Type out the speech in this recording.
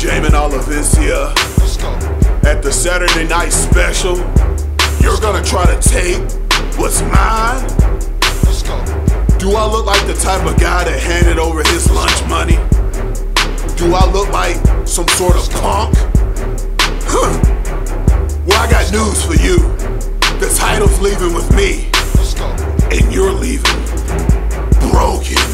Jamin Olivencia. At the Saturday night special, you're gonna try to take what's mine? Do I look like the type of guy that handed over his lunch money? Do I look like some sort of punk? Well, I got news for you. The title's leaving with me, and you're leaving broken.